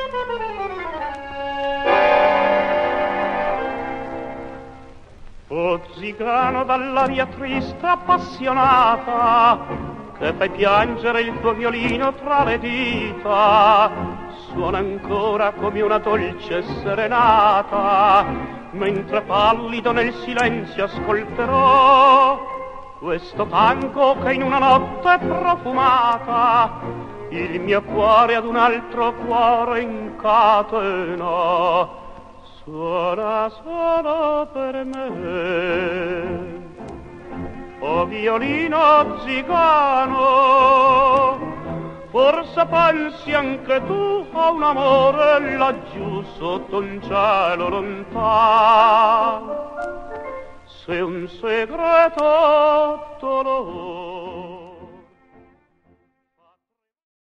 O zigano dall'aria triste appassionata, che fai piangere il tuo violino tra le dita, suona ancora come una dolce serenata, mentre pallido nel silenzio ascolterò questo tango che in una notte profumata il mio cuore ad un altro cuore incatena. Suona solo per me, o violino zigano, forse pensi anche tu a un amore laggiù sotto un cielo lontano, se un segreto dolore